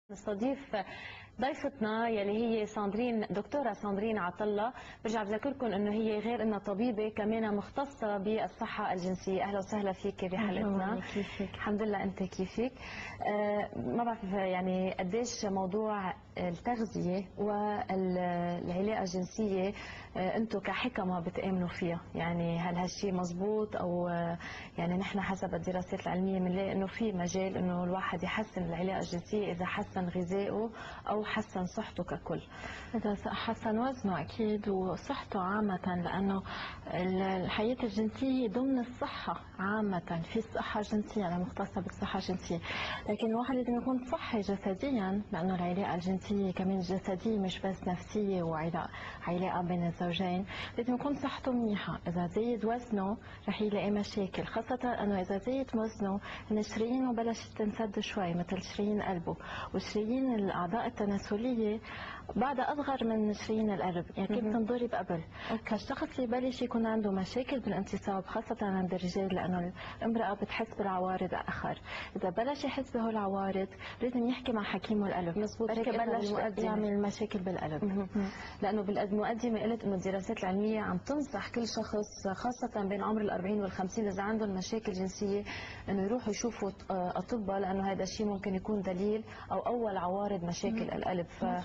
نستضيف ضيفتنا يلي هي دكتورة ساندرين عطلة. برجع بذكركم انه هي غير انها طبيبة كمان مختصة بالصحة الجنسية. اهلا وسهلا فيك بحلقتنا. كيفك؟ الحمد لله، انت كيفك؟ ما بعرف يعني قديش موضوع التغذية والعلاقة الجنسية انتم كحكمة بتآمنوا فيها، يعني هل هالشيء مزبوط او يعني نحن حسب الدراسات العلمية بنلاقي انه في مجال انه الواحد يحسن العلاقة الجنسية اذا حسن غذائه او حسن صحته ككل؟ إذا حسن وزنه أكيد وصحته عامة، لأنه الحياة الجنسية ضمن الصحة عامة. في الصحة الجنسية أنا مختصة بالصحة الجنسية، لكن الواحد لازم يكون صحي جسديا، لأنه العلاقة الجنسية كمان جسدية مش بس نفسية وعلاقة بين الزوجين. لازم يكون صحته منيحة. إذا زيد وزنه رح يلاقي مشاكل، خاصة أنه إذا زيد وزنه إن شرايينه بلشت تنسد شوي، مثل شرايين قلبه وشرايين الأعضاء التناسلية بعد أصغر من شرايين القلب، يعني كيف تنضرب قبل. فالشخص اللي بلش يكون عنده مشاكل بالانتصاب خاصة عند الرجال، لأنه الامرأة بتحس بالعوارض أخر. إذا بلش يحس بهول العوارض لازم يحكي مع حكيم القلب. مزبوط، بركي بلش يعمل مشاكل بالقلب. لأنه بالمقدمة قلت إنه الدراسات العلمية عم تنصح كل شخص خاصة بين عمر ال40 وال50 إذا عندهم مشاكل جنسية إنه يروحوا يشوفوا أطباء، لأنه هذا الشيء ممكن يكون دليل أو أول عوارض مشاكل القلب.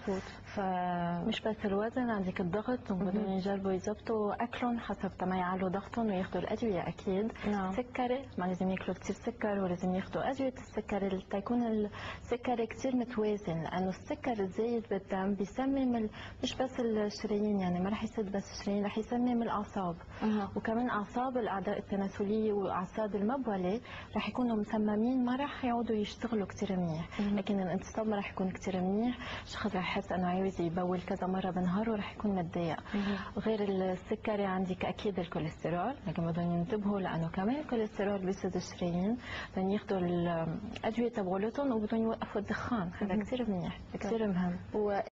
مش بس الوزن، عندك الضغط وبدهم يجربوا يظبطوا أكلهم حسب ما يعلوا ضغطهم وياخذوا الأدوية أكيد. سكري ما لازم ياكلوا كثير سكر، ولازم ياخذوا أدوية السكر تيكون السكر كثير متوازن، لأنه السكر الزايد بالدم بيسمم مش بس الشرايين، يعني ما رح يسد بس الشرايين، رح يسمم الأعصاب. وكمان أعصاب الأعضاء التناسلية وأعصاب المبولة رح يكونوا مسممين، ما رح يعودوا يشتغلوا كثير منيح. لكن الانتصاب ما رح يكون كثير منيح، الشخص رح يحس انه عايز يبول كذا مره بالنهار ورح يكون متضايق. غير السكري عندك اكيد الكوليسترول، لكن بدهم ينتبهوا لانه كمان الكوليسترول بيسد الشرايين. بدهم ياخذوا الادويه تبعولتهم وبدهم يوقفوا الدخان، هذا كثير منيح، كثير مهم.